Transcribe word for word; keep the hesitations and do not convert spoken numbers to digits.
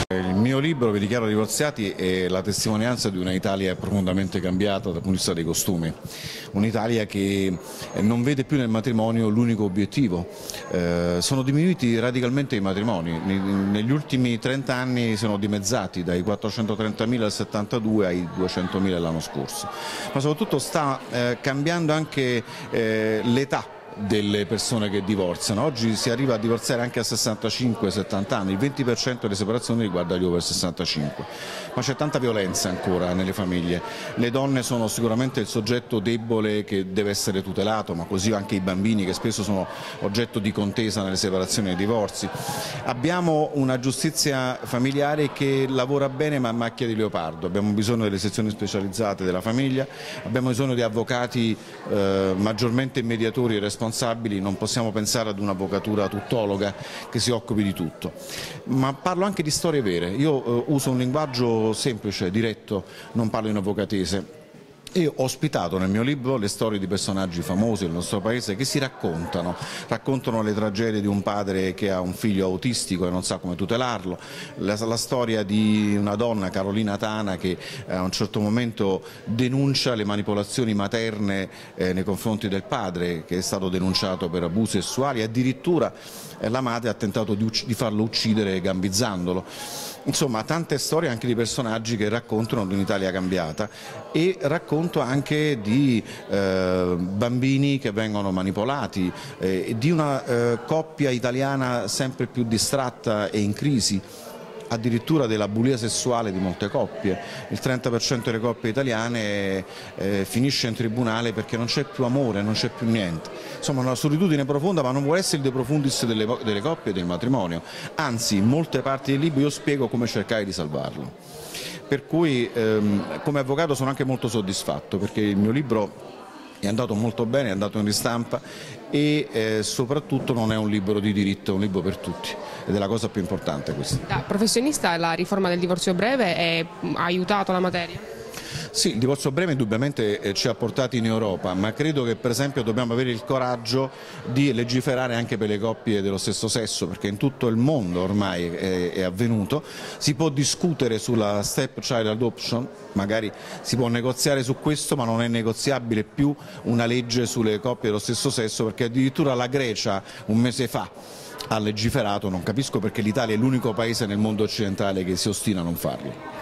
Il mio libro, Vi dichiaro divorziati, è la testimonianza di un'Italia profondamente cambiata dal punto di vista dei costumi, un'Italia che non vede più nel matrimonio l'unico obiettivo. Eh, sono diminuiti radicalmente i matrimoni, negli ultimi trenta anni sono dimezzati dai quattrocentotrentamila del settantadue ai duecentomila dell'anno scorso, ma soprattutto sta eh, cambiando anche eh, l'età delle persone che divorziano. Oggi si arriva a divorziare anche a sessantacinque settanta anni, il venti per cento delle separazioni riguarda gli over sessantacinque, ma c'è tanta violenza ancora nelle famiglie. Le donne sono sicuramente il soggetto debole che deve essere tutelato, ma così anche i bambini, che spesso sono oggetto di contesa nelle separazioni e nei divorzi. Abbiamo una giustizia familiare che lavora bene ma a macchia di leopardo, abbiamo bisogno delle sezioni specializzate della famiglia, abbiamo bisogno di avvocati eh, maggiormente mediatori e responsabili. Non possiamo pensare ad un'avvocatura tuttologa che si occupi di tutto, ma parlo anche di storie vere. Io eh, uso un linguaggio semplice, diretto, non parlo in avvocatese. E ho ospitato nel mio libro le storie di personaggi famosi del nostro paese che si raccontano, raccontano le tragedie di un padre che ha un figlio autistico e non sa come tutelarlo, la, la storia di una donna, Carolina Tana, che a un certo momento denuncia le manipolazioni materne eh, nei confronti del padre, che è stato denunciato per abusi sessuali, e addirittura eh, la madre ha tentato di, di farlo uccidere gambizzandolo. Insomma, tante storie anche di personaggi che raccontano di un'Italia cambiata, e racconto anche di eh, bambini che vengono manipolati, eh, di una eh, coppia italiana sempre più distratta e in crisi, addirittura della bulia sessuale di molte coppie. Il trenta per cento delle coppie italiane eh, finisce in tribunale perché non c'è più amore, non c'è più niente. Insomma, una solitudine profonda, ma non vuole essere il de profundis delle, delle coppie e del matrimonio. Anzi, in molte parti del libro io spiego come cercare di salvarlo. Per cui ehm, come avvocato sono anche molto soddisfatto, perché il mio libro è andato molto bene, è andato in ristampa e eh, soprattutto non è un libro di diritto, è un libro per tutti, ed è la cosa più importante questa. Da professionista, la riforma del divorzio breve è, ha aiutato la materia? Sì, il divorzio breve indubbiamente eh, ci ha portati in Europa, ma credo che per esempio dobbiamo avere il coraggio di legiferare anche per le coppie dello stesso sesso, perché in tutto il mondo ormai è, è avvenuto. Si può discutere sulla step child adoption, magari si può negoziare su questo, ma non è negoziabile più una legge sulle coppie dello stesso sesso, perché addirittura la Grecia un mese fa ha legiferato. Non capisco perché l'Italia è l'unico paese nel mondo occidentale che si ostina a non farlo.